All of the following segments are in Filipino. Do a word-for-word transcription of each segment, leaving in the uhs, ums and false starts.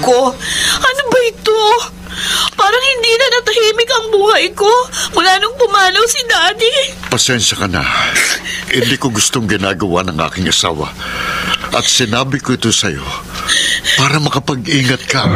ko. Ano ba ito? Parang hindi na natahimik ang buhay ko mula nung pumanaw si Daddy. Pasensya ka na. Hindi ko gustong ginagawa ng aking asawa. At sinabi ko ito sa'yo para makapag-ingat ka.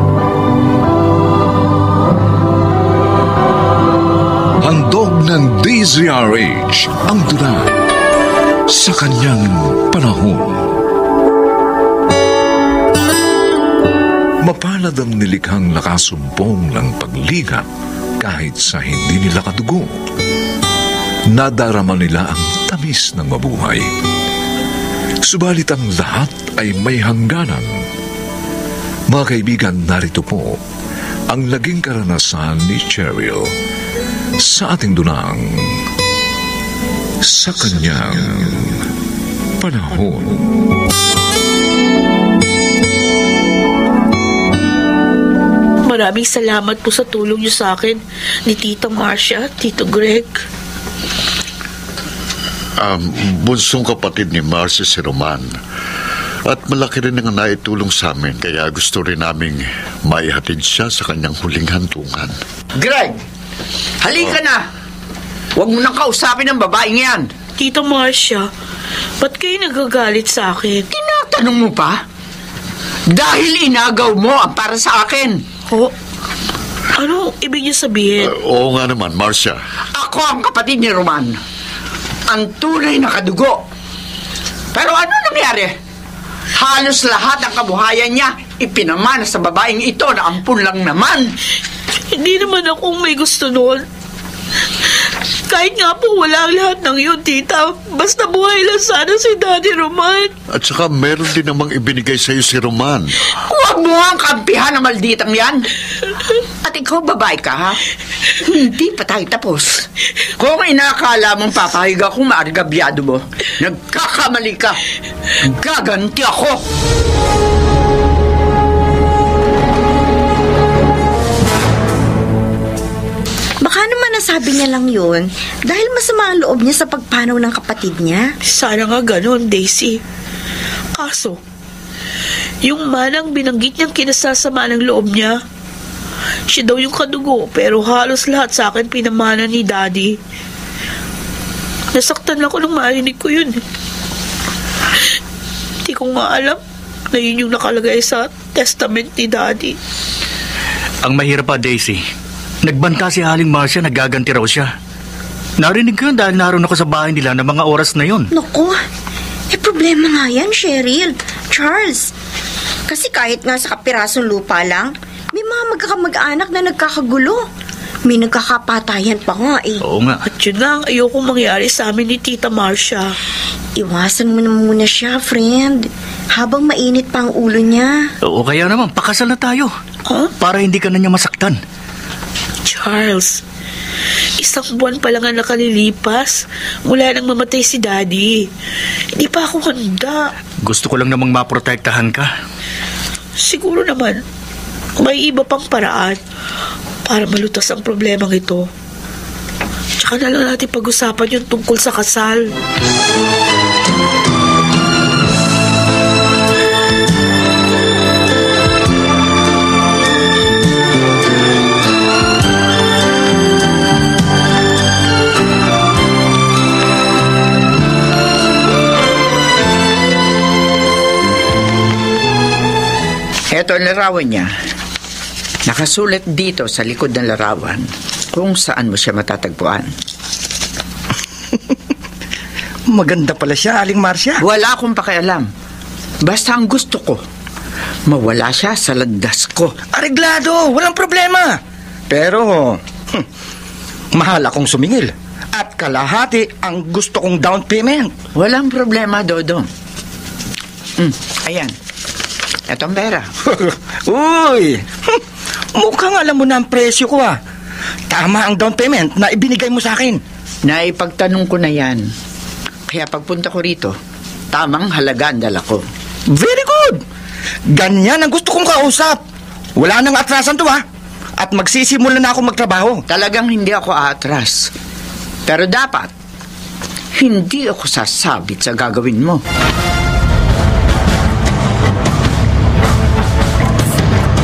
Handog ng D Z R H ang tula sa kanyang panahon. Mapalad ang nilikhang nakasumpong ng pagligat kahit sa hindi nila kadugo. Nadarama nila ang tamis ng mabuhay. Subalit ang lahat ay may hangganan. Mga kaibigan, narito po ang naging karanasan ni Cheryl sa ating dunang sa kanyang panahon. Maraming salamat po sa tulong niyo sa akin ni Tita Marcia, Tito Greg. Um, bunsong kapatid ni Marcia si Roman. At malaki rin ang naitulong sa amin, kaya gusto rin naming maihatid siya sa kanyang huling hantungan. Greg, halika oh. na! Huwag mo nang kausapin ang babaeng yan. Tita Marcia, ba't kayo nagagalit sa akin? Tinatanong mo pa? Dahil inagaw mo ang para sa akin. Oh, ano ibig niyo sabihin? Uh, oo nga naman, Marcia. Ako ang kapatid ni Roman. Ang tunay na kadugo. Pero ano nangyari? Halos lahat ng kabuhayan niya ipinamana sa babaeng ito na ampun lang naman. Hindi naman akong may gusto noon. Kahit nga po wala ang lahat ng yun, tita. Basta buhay lang sana si Daddy Roman. At saka meron din namang ibinigay sa'yo si Roman. Huwag mo ang kampihan na malditang yan. At ikaw babae ka, ha? Hindi pa tayo tapos. Kung inakala mong papahig akong maargabyado mo, nagkakamali ka. Gaganti ako. Baka naman nasabi niya lang yun dahil masama ang loob niya sa pagpanaw ng kapatid niya. Sana nga ganun, Daisy. Kaso, yung manang binanggit niyang kinasasama ng loob niya, siya daw yung kadugo, pero halos lahat sa akin pinamana ni Daddy. Nasaktan ako nung marinig ko yun. Hindi ko nga alam na yun yung nakalagay sa testament ni Daddy. Ang mahirap pa, Daisy, nagbanta si Aling Marcia na gaganti raw siya. Narinig ko yun dahil naroon ako sa bahay nila ng mga oras na yun. Naku, eh problema nga yan, Cheryl, Charles. Kasi kahit nga sa kapirasong lupa lang, may mga magkakamag-anak na nagkakagulo. May nagkakapatayan pa nga eh. Oo nga. At yun nga ang ayoko mangyari sa amin ni Tita Marcia. Iwasan mo na muna siya, friend. Habang mainit pa ang ulo niya. Oo, kaya naman, pakasal na tayo. Huh? Para hindi ka na niya masaktan. Charles, isang buwan pa lang ang nakalilipas mula nang mamatay si Daddy. Hindi pa ako handa. Gusto ko lang namang maprotektahan ka. Siguro naman, may iba pang paraan para malutas ang problemang ito. Tsaka na lang natin pag-usapan yung tungkol sa kasal. Ito ang larawan niya. Nakasulat dito sa likod ng larawan kung saan mo siya matatagpuan. Maganda pala siya, Aling Marcia. Wala akong pakialam. Basta ang gusto ko, mawala siya sa landas ko. Areglado, walang problema. Pero, hmm, mahal akong sumingil. At kalahati ang gusto kong down payment. Walang problema, Dodong. Mm, ayan. Etong pera. Uy, mukhang alam mo na ang presyo ko ah. Tama ang down payment na ibinigay mo sa akin. Naipagtanong ko na yan. Kaya pagpunta ko rito, tamang halaga ang dala ko. Very good. Ganyan ang gusto kong kausap. Wala nang atrasan to ah. At magsisimula na ako magtrabaho. Talagang hindi ako aatras. Pero dapat, hindi ako sasabit sa gagawin mo.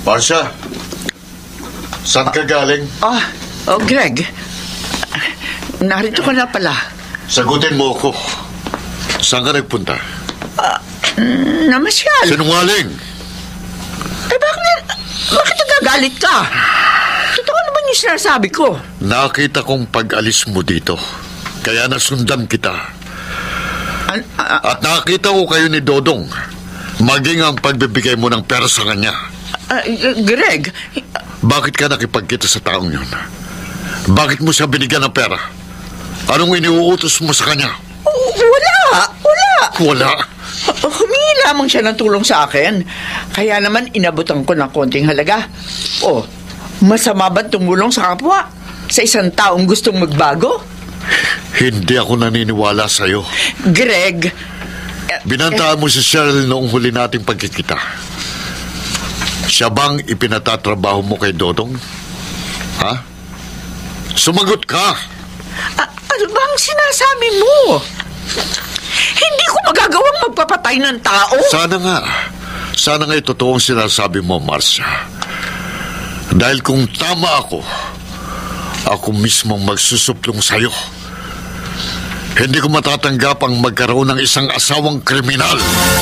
Marcia, saan ka galing? Ah, oh, Greg. Narito ka na pala. Sagutin mo ako. Saan ka nagpunta? Namasyal. Sinungaling! Eh, bakit, bakit nagagalit ka? Totoo naman yung sinasabi ko. Nakita kong pag-alis mo dito. Kaya nasundan kita. An- a- At nakita ko kayo ni Dodong. Maging ang pagbibigay mo ng pera sa kanya. a- Greg, Bakit ka nakipagkita sa taong yun? Bakit mo siya binigyan ng pera? Anong iniuutos mo sa kanya? wala, wala. Wala. Humingi lamang siya ng tulong sa akin. Kaya naman inabutan ko ng konting halaga. Oh, masama ba tumulong sa kapwa? Sa isang taong gustong magbago? Hindi ako naniniwala sa'yo. Greg, Binantaan mo si Cheryl noong huli nating pagkikita. Siya bang ipinatatrabaho mo kay Dodong? Ha? Sumagot ka! a- ano bang sinasabi mo? Hindi ko magagawang magpapatay ng tao. Sana nga. Sana nga totoo ang sinasabi mo, Marcia. Dahil kung tama ako, ako mismo magsusuplong sa'yo. Hindi ko matatanggap ang magkaroon ng isang asawang kriminal.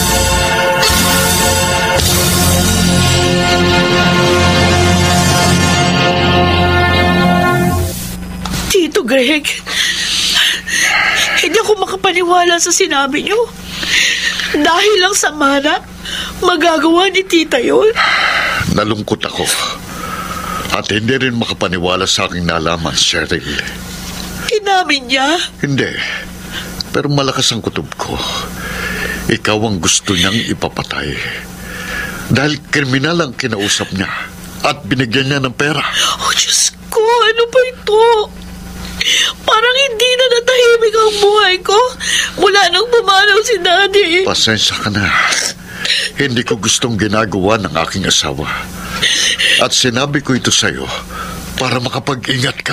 Tito Greg, hindi ako makapaniwala sa sinabi niyo. Dahil lang sa mana, magagawa ni tita yun. Nalungkot ako. At hindi rin makapaniwala sa aking nalaman, Cheryl. Inamin niya. Hindi. Pero malakas ang kutob ko. Ikaw ang gusto niyang ipapatay. Dahil kriminal ang kinausap niya. At binigyan niya ng pera. Oh, Diyos ko, ano ba ito? Parang hindi na natahimik ang buhay ko mula nang pumanaw si Daddy. Pasensya ka na. Hindi ko gustong ginagawa ng aking asawa. At sinabi ko ito sa'yo para makapag-ingat ka.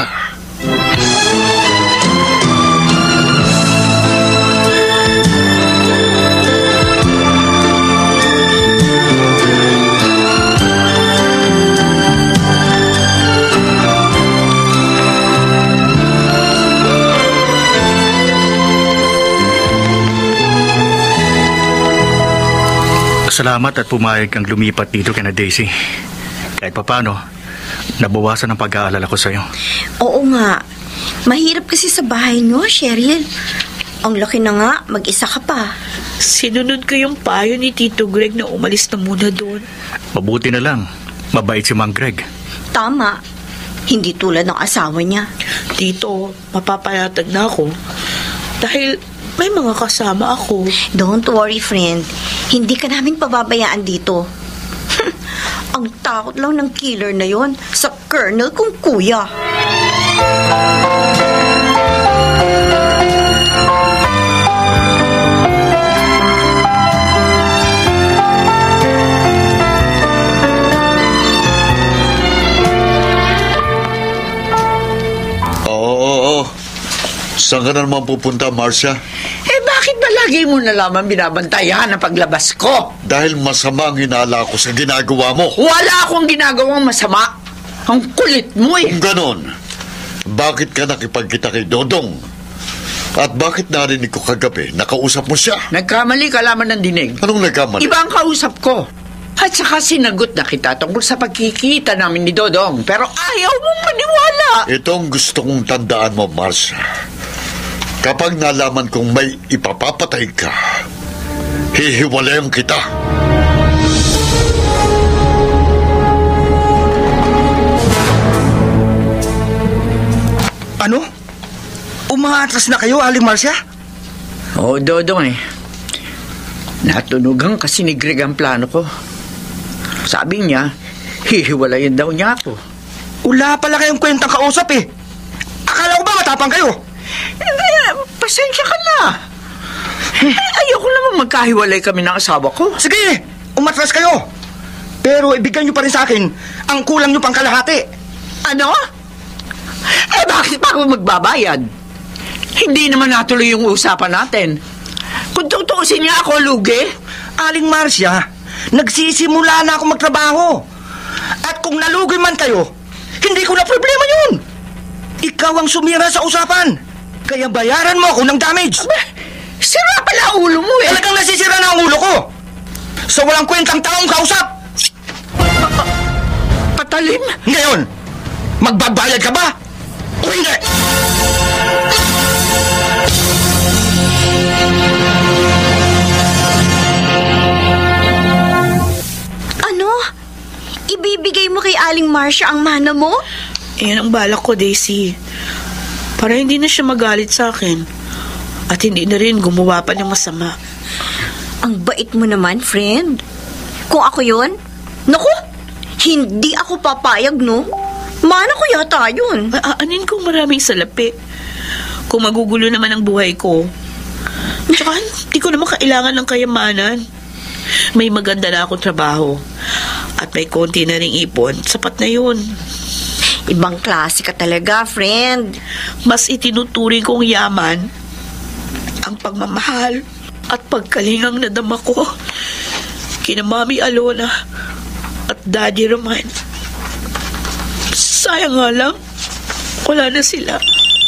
Salamat at pumayag kang lumipat dito kay na Daisy. Kahit papano, nabawasan ang pag-aalala ko sa'yo. Oo nga. Mahirap kasi sa bahay nyo, Cheryl. Ang laki na nga, mag-isa ka pa. Sinunod ko yung payo ni Tito Greg na umalis na muna doon. Mabuti na lang. Mabait si Mang Greg. Tama. Hindi tulad ng asawa niya. Tito, mapapayatag na ako. Dahil may mga kasama ako. Don't worry, friend. Hindi ka namin pababayaan dito. Ang takot lang ng killer na yon sa colonel kong kuya. Oo, oo, oo. Saan ka na naman pupunta, Marcia? Eh, bakit ba lagi mo na lamang binabantayan ang paglabas ko? Dahil masama ang hinala ko sa ginagawa mo. Wala akong ginagawang masama. Ang kulit mo eh. Kung ganon, bakit ka nakipagkita kay Dodong? At bakit narinig ko kagabi, nakausap mo siya? Nagkamali ka lamang ng dinig. Anong nagkamali? Iba ang kausap ko. At saka sinagot na kita tungkol sa pagkikita namin ni Dodong. Pero ayaw mong maniwala. Ito ang gusto kong tandaan mo, Marcia. Kapag nalaman kong may ipapapatay ka, hihiwalayan kita. Ano? Umaatras na kayo, Aling Marcia? Oo, Dodong eh. Natunugan kasi ni Greg ang plano ko. Sabi niya, hihiwalayan daw niya ako. Wala pala kayong kwentang kausap eh. Akala ko ba matapang kayo? Eh, pasensya ka na. Eh, ayoko naman magkahiwalay kami ng asawa ko. Sige, umatras kayo. Pero ibigay niyo pa rin sa akin ang kulang niyo pang kalahati. Ano? Eh, bakit pa ako magbabayad? Hindi naman natuloy yung usapan natin. Kung tutuusin niya ako, lugi. Aling Marcia, nagsisimula na ako magtrabaho. At kung nalugi man kayo, hindi ko na problema yun. Ikaw ang sumira sa usapan. Kaya bayaran mo ako ng damage. Aba, sira pala ulo mo eh. Talagang nasisira na ang ulo ko. Sa walang kwentang taong kausap. Patalim? Ngayon, magbabayad ka ba? O hindi? Ano? Ibibigay mo kay Aling Marcia ang mana mo? Yan ang balak ko, Daisy. Para hindi na siya magalit sa akin. At hindi na rin gumawa pa ng masama. Ang bait mo naman, friend. Kung ako yun, naku, hindi ako papayag, no? Mana ko yata yun. Aanin kong maraming salapi. Kung magugulo naman ang buhay ko. Tsaka, hindi ko naman kailangan ng kayamanan. May maganda na akong trabaho. At may konti na ring ipon. Sapat na yun. Ibang klase ka talaga, friend. Mas itinuturing kong yaman ang pagmamahal at pagkalingang nadama ko kina Mami Alona at Daddy Roman. Sayang nga lang, wala na sila.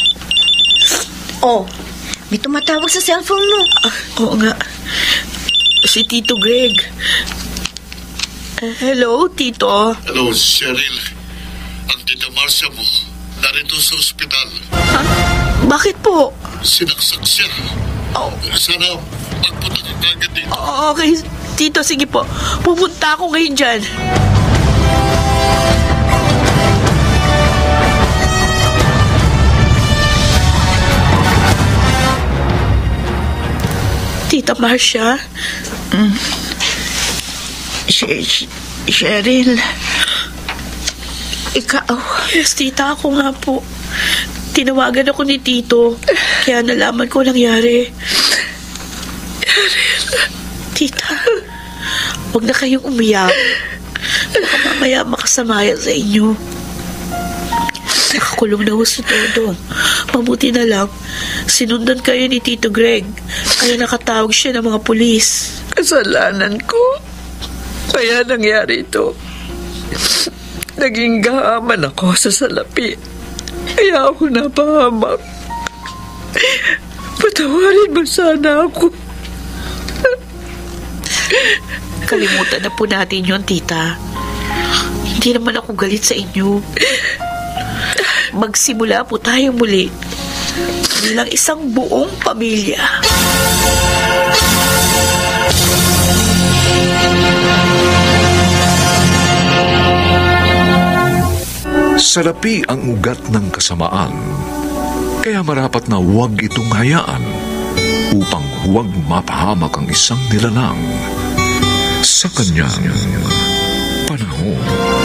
Oh, may tumatawag sa cellphone mo. Ah, oo nga. Si Tito Greg. Uh, hello, Tito. Hello, Cheryl. Ang tita Marcia mo, narito sa ospital. Ha? Bakit po? Sinaksak siya. Oh. Sana magpunta ka kagad dito. Oh, okay, Tito, sige po. Pupunta ako ngayon dyan. Tita Marcia? Mm. Sh- Sh- Cheryl, ikaw? Yes, tita, ako nga po. Tinawagan ako ni Tito, kaya nalaman ko nangyari. Tita, huwag na kayong umiyak. Baka mamaya makasama yan sa inyo. Nakakulong na ho si Todo. Mabuti na lang, sinundan kayo ni Tito Greg, kaya nakatawag siya ng mga pulis. Kasalanan ko. Kaya nangyari ito. Naging gahaman ako sa salapi. Kaya ako napahamak. Patawarin mo sana ako. Kalimutan na po natin yun, tita. Hindi naman ako galit sa inyo. Magsimula po tayo muli bilang isang buong pamilya. Salapi ang ugat ng kasamaan, kaya marapat na huwag itong hayaan upang huwag mapahamak ang isang nilalang sa kanyang panahon.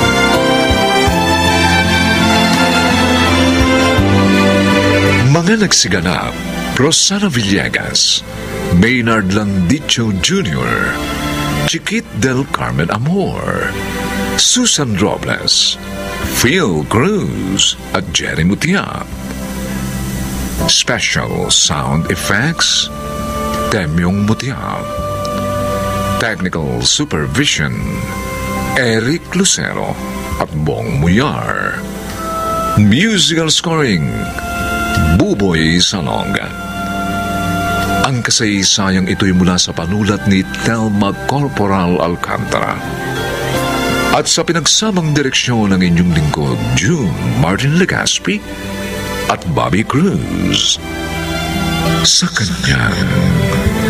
Mga nagsiganap: Rosana Villegas, Maynard Landicho Junior, Chiquit del Carmen Amor, Susan Robles, Phil Cruz at Jerry Mutiap. Special Sound Effects, Temyong Mutiap. Technical Supervision, Eric Lucero at Bong Muyar. Musical Scoring, Buboy Salonga. Ang kasaysayang ito'y mula sa panulat ni Telma Corporal Alcantara at sa pinagsamang direksyon ng inyong lingkod, June Martin Legaspi at Bobby Cruz. Sa kanyang